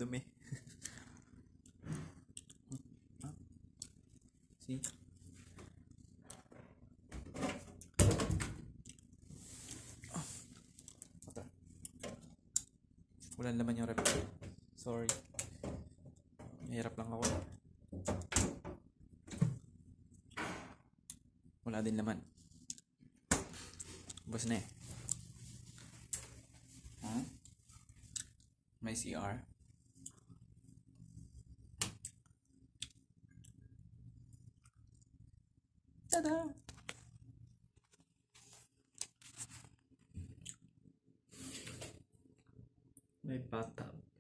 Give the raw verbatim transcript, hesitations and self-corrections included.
madumi. See? Wala naman yung rep. Sorry. Mahirap lang ako. Wala din naman. Bus na eh. Huh? May C R. Tada! May bathtub.